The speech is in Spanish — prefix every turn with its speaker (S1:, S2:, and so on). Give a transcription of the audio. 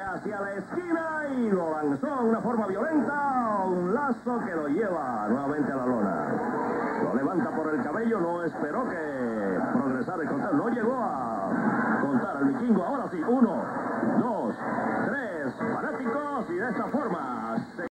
S1: hacia la esquina y lo lanzó de una forma violenta, un lazo que lo lleva nuevamente a la lona. Lo levanta por el cabello, no esperó que progresara el conteo, no llegó a contar al vikingo. Ahora sí, 1, 2, 3 fanáticos y de esta forma